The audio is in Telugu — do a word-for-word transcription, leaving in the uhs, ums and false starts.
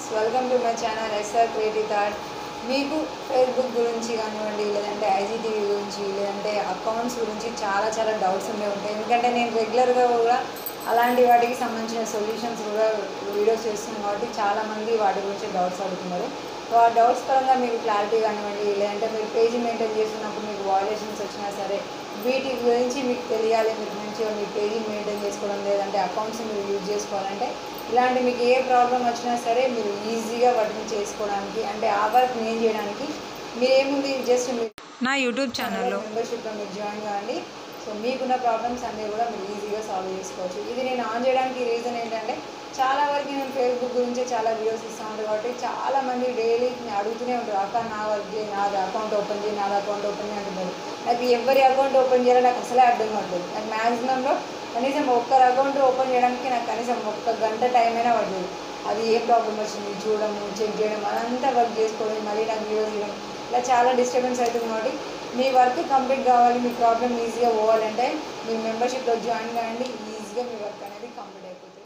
Welcome to my channel SR creative thought. మీకు ఫేస్బుక్ గురించి కానివ్వండి, లేదంటే ఐజీటీవీ గురించి, లేదంటే అకౌంట్స్ గురించి చాలా చాలా డౌట్స్ ఉండే ఉంటాయి. ఎందుకంటే నేను రెగ్యులర్గా కూడా అలాంటి వాటికి సంబంధించిన సొల్యూషన్స్ కూడా వీడియోస్ చేస్తున్నాను కాబట్టి చాలామంది వాటి గురించి డౌట్స్ అడుగుతున్నారు. సో ఆ డౌట్స్ పరంగా మీకు క్లారిటీ కానివ్వండి, లేదంటే మీరు పేజీ మెయింటైన్ చేస్తున్నప్పుడు మీకు వాల్యుయేషన్స్ వచ్చినా సరే వీటి గురించి మీకు తెలియాలి, మీకు మంచిగా మీ పేజీ మెయింటైన్ చేసుకోవడం, లేదంటే అకౌంట్స్ మీరు యూజ్ చేసుకోవాలంటే ఇలాంటి మీకు ఏ ప్రాబ్లం వచ్చినా సరే మీరు ఈజీగా వాటిని చేసుకోవడానికి, అంటే ఆ వర్క్ నేను చేయడానికి మీరు ఏముంది జస్ట్ మీరు నా యూట్యూబ్ ఛానల్లో మెంబర్షిప్లో మీరు జాయిన్ కావండి. సో మీకున్న ప్రాబ్లమ్స్ అన్నీ కూడా మీరు ఈజీగా సాల్వ్ చేసుకోవచ్చు. ఇది నేను ఆన్ చేయడానికి రీజన్ ఏంటంటే చాలా వరకు నేను ఫేస్బుక్ గురించి చాలా వీడియోస్ ఇస్తూ ఉంటాను కాబట్టి చాలామంది డైలీ అడుగుతూనే ఉంటారు, అక్క నా వర్క్ చేయి, నాది అకౌంట్ ఓపెన్ చేయి, నాది అకౌంట్ ఓపెన్ చేయి అంటున్నారు. నాకు ఎవరి అకౌంట్ ఓపెన్ చేయాలో నాకు అసలే అర్థం కావట్లేదు. నాకు మ్యాక్సిమంలో కనీసం ఒక్కరి అకౌంట్ ఓపెన్ చేయడానికి నాకు కనీసం ఒక్క గంట టైం అయినా పడుతుంది. అది ఏ ప్రాబ్లం వచ్చింది చూడము, చెక్ చేయడం, అదంతా వర్క్ చేసుకోవడం, మళ్ళీ నాకు వీడియోస్ చేయడం, ఇలా చాలా డిస్టర్బెన్స్ అవుతుంది. కాబట్టి మీ వర్క్ కంప్లీట్ కావాలి, మీ ప్రాబ్లం ఈజీగా పోవాలంటే మీ మెంబర్షిప్లో జాయిన్ కావండి, ఈజీగా మీ వర్క్ అనేది కంప్లీట్ అయిపోతుంది.